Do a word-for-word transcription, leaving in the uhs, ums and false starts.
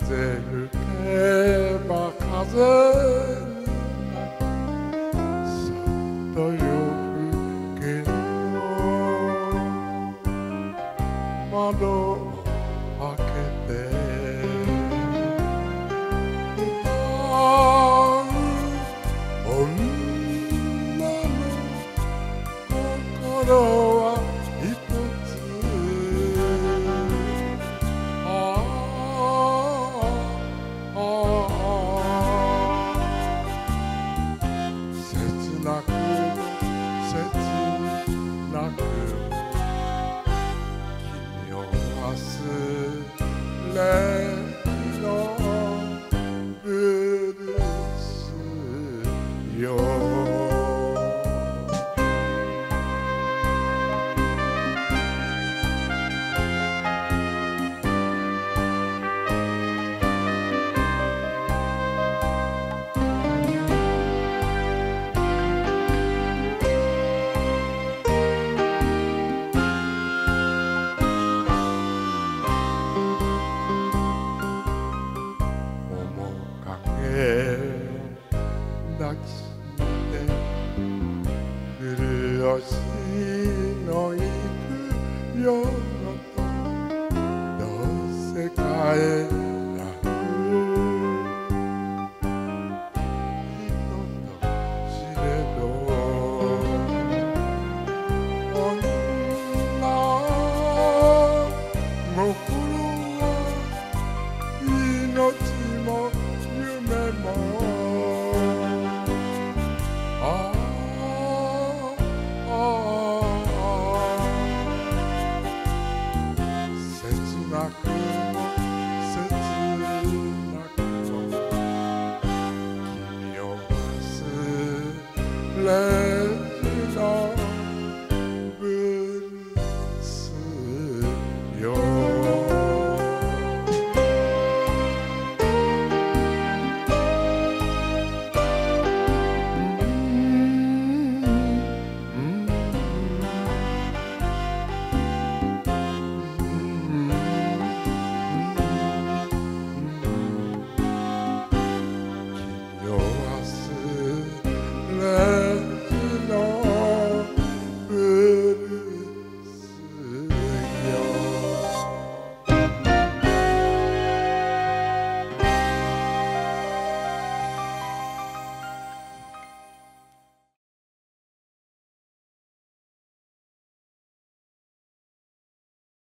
風吹けば風になるさっと夜更けの窓を開けて歌う女の心は一つ切なく切なく君を忘れのブルースよ抱きしめて苦しのいく夜とどうせ帰らぬ人と知れど女心は命も夢も切なく